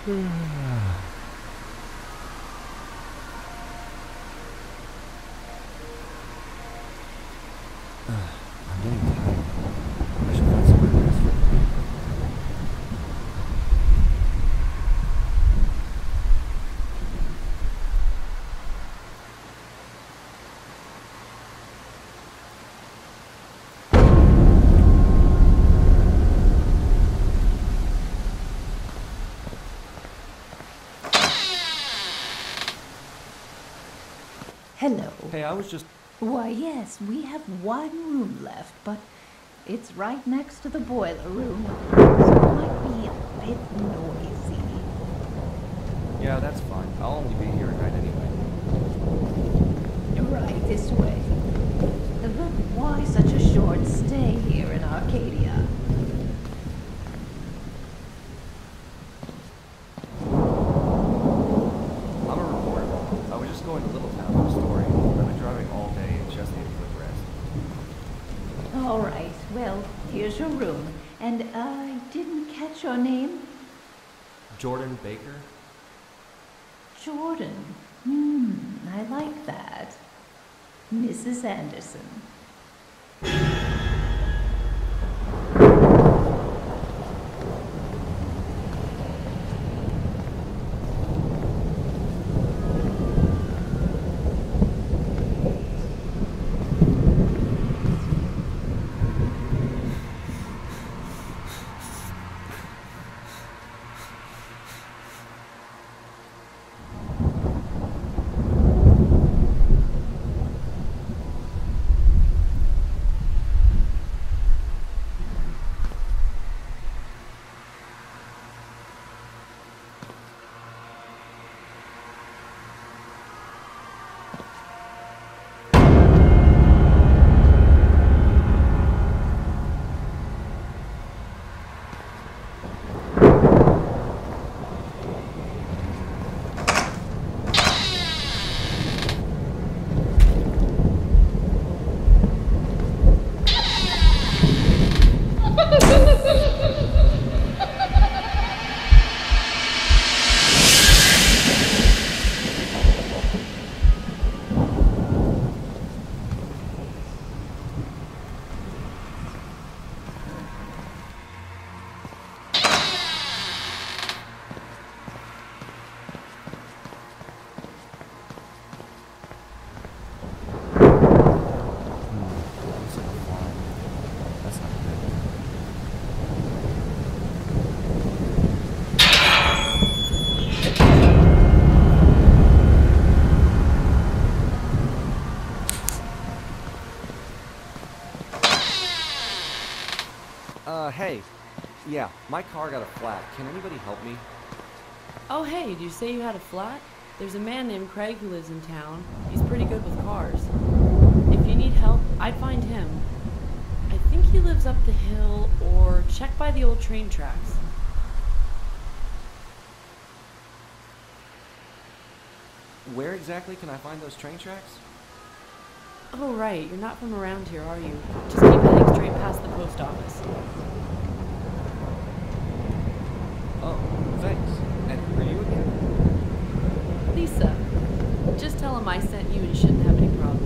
I'm getting tired. I should find somewhere to rest for the night. Hello. Hey, I was just... Why, yes, we have one room left, but it's right next to the boiler room, so it might be a bit noisy. Yeah, that's fine. I'll only be here at night anyway. Right this way. But why such a short stay here in Arcadia? I'm a reporter. I was just going to Littletown for a story. I've been driving all day and just need a quick rest. All right, well, here's your room. And I didn't catch your name? Jordan Baker? Jordan. I like that. Mrs. Anderson. Looks like a fly. That's not good. Hey. Yeah, my car got a flat. Can anybody help me? Oh, hey, did you say you had a flat? There's a man named Craig who lives in town. He's pretty good with cars. If you need help, I'd find him. I think he lives up the hill, or check by the old train tracks. Where exactly can I find those train tracks? Oh, right, you're not from around here, are you? Just keep heading straight past the post office. Oh, thanks. And who are you again? Lisa, just tell him I sent you and you shouldn't have any problems.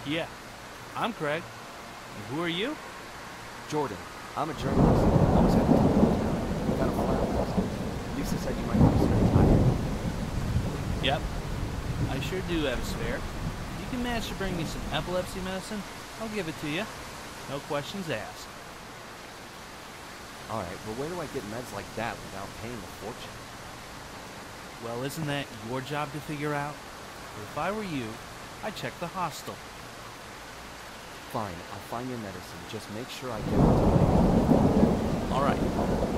Yeah, I'm Craig. And who are you? Jordan, I'm a journalist. Always had to tell you I got a flat. Lisa said you might want to spend time. Yep, I sure do have a spare. If you can manage to bring me some epilepsy medicine, I'll give it to you. No questions asked. Alright, but where do I get meds like that without paying a fortune? Well, isn't that your job to figure out? If I were you, I'd check the hostel. Fine, I'll find your medicine. Just make sure I get it. All right.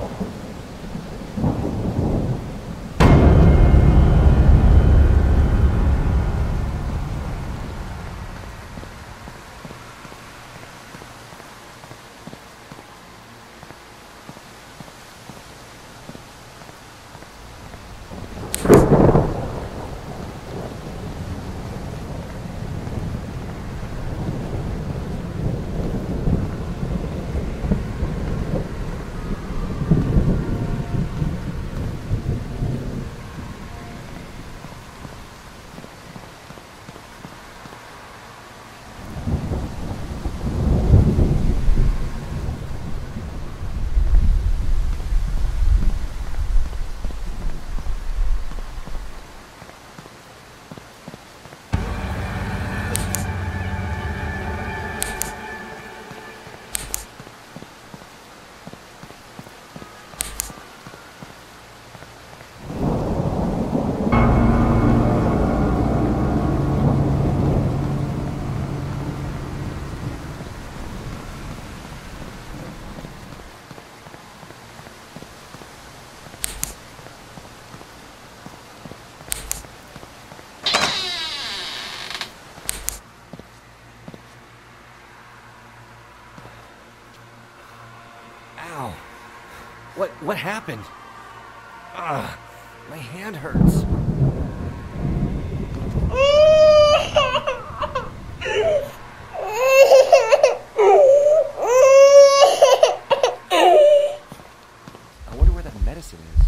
Ow. What happened? Ugh, my hand hurts. I wonder where that medicine is.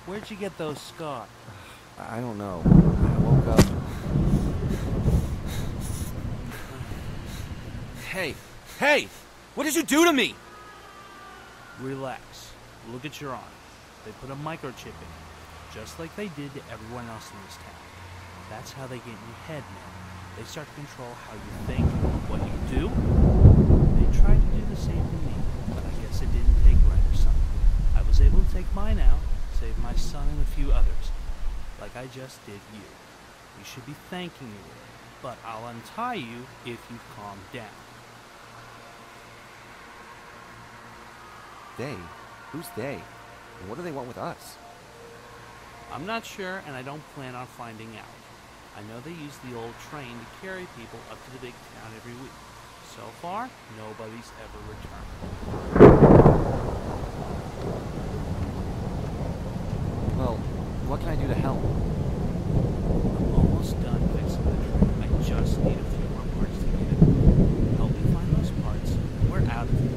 Where'd you get those scars? I don't know. I woke up. Hey! Hey! What did you do to me? Relax. Look at your arm. They put a microchip in it, just like they did to everyone else in this town. That's how they get in your head, man. They start to control how you think, what you do. They tried to do the same to me, but I guess it didn't take right or something. I was able to take mine out, save my son and a few others, like I just did you. You should be thanking me, but I'll untie you if you calm down. They? Who's they? And what do they want with us? I'm not sure, and I don't plan on finding out. I know they use the old train to carry people up to the big town every week. So far, nobody's ever returned. Well, what can I do to help? I'm almost done fixing the train. I just need a few more parts to get it. Help me find those parts, and we're out of here.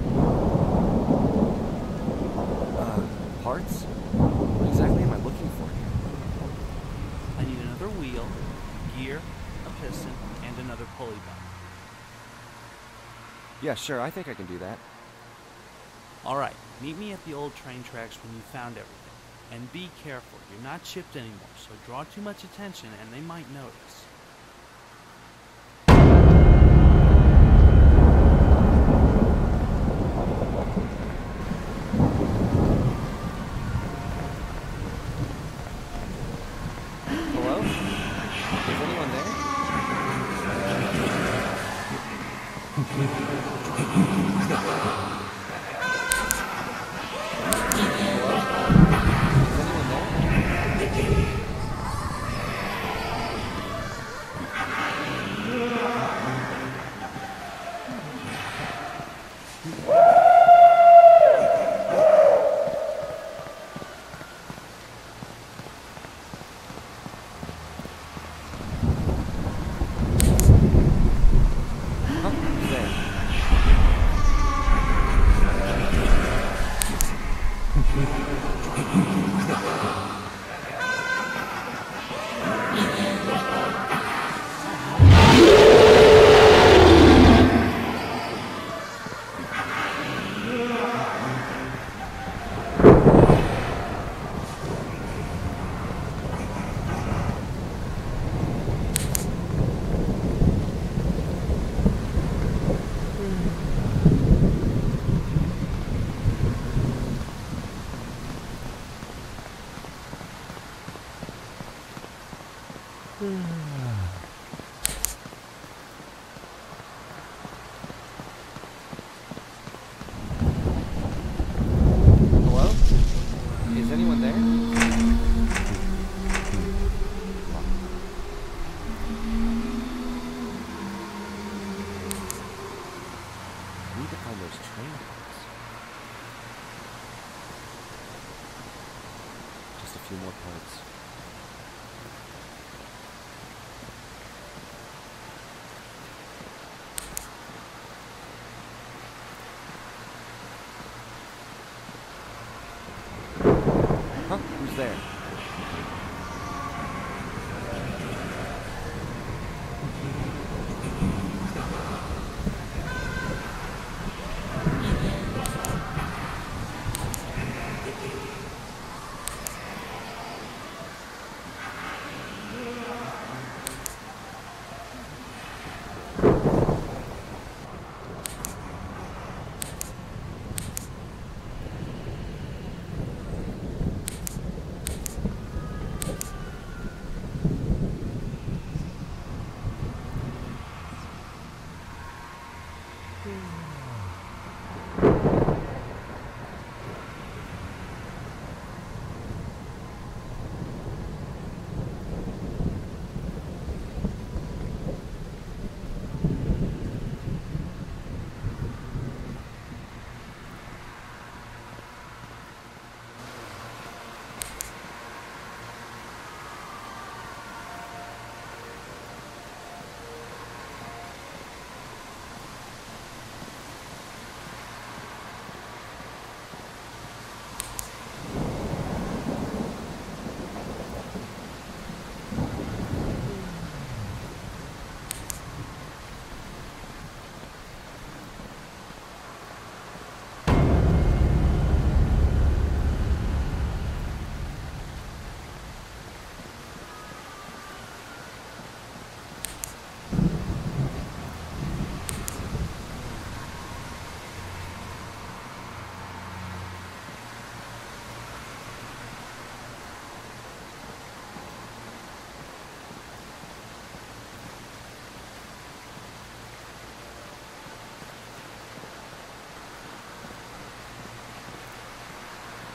Parts? What exactly am I looking for here? I need another wheel, gear, a piston, and another pulley belt. Yeah, sure, I think I can do that. Alright, meet me at the old train tracks when you found everything. And be careful, you're not chipped anymore, so draw too much attention and they might notice. Hello? Is anyone there? Hello? Is anyone there? I need to find those train tracks. Just a few more parts. Huh? Who's there?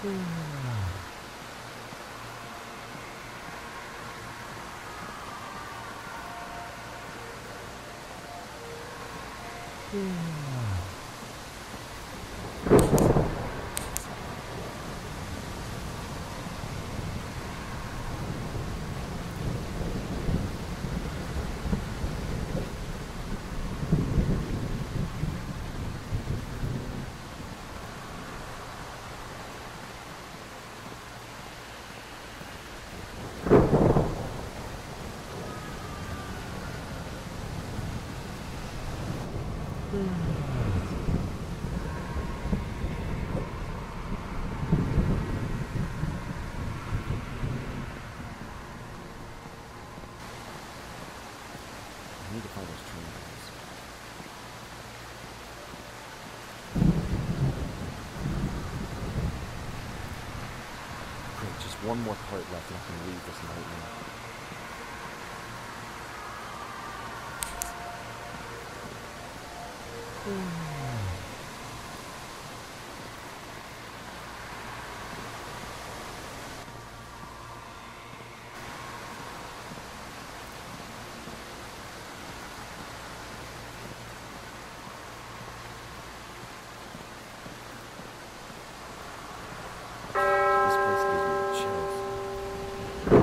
I need to find those train tracks. Great, just one more part left and I can leave this nightmare. This place gives me the chills.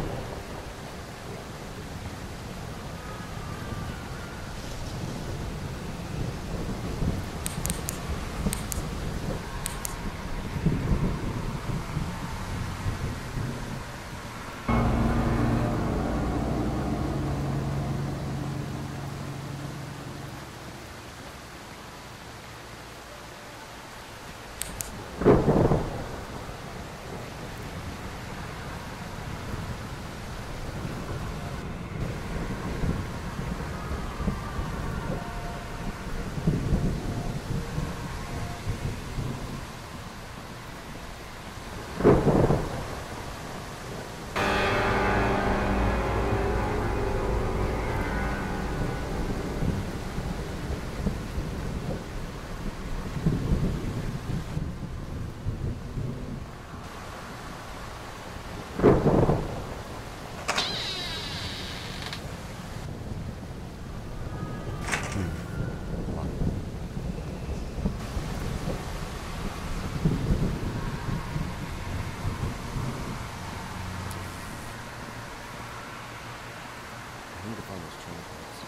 I need to find those train tracks.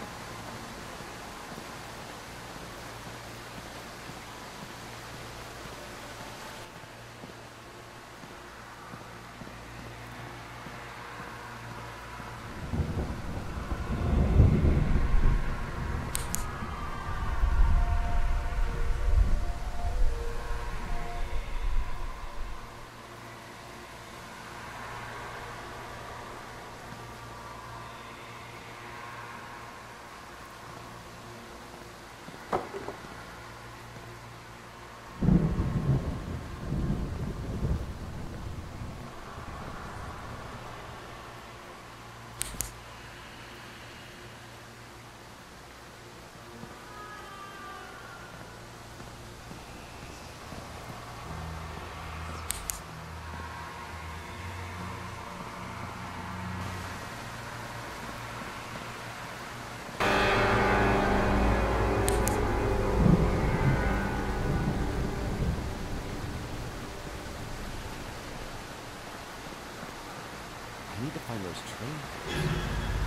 I need to find those train tracks.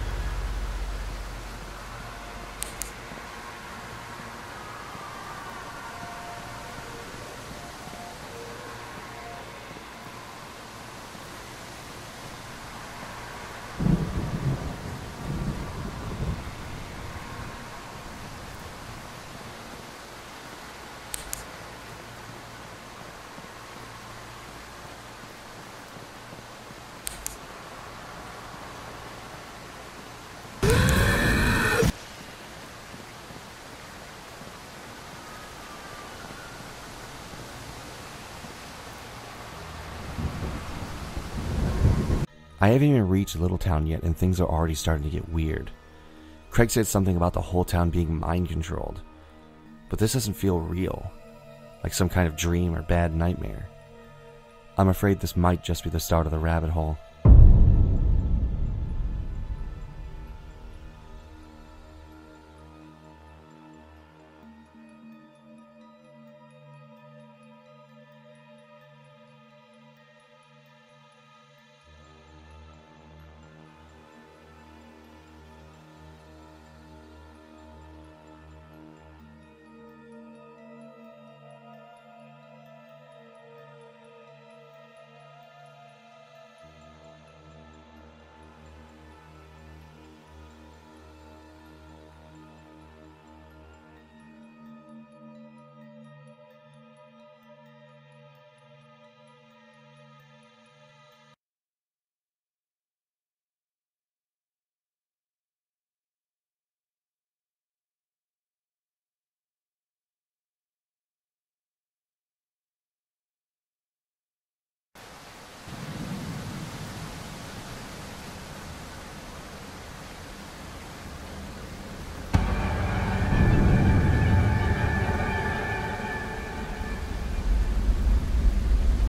I haven't even reached Little Town yet and things are already starting to get weird. Craig said something about the whole town being mind controlled, but this doesn't feel real, like some kind of dream or bad nightmare. I'm afraid this might just be the start of the rabbit hole.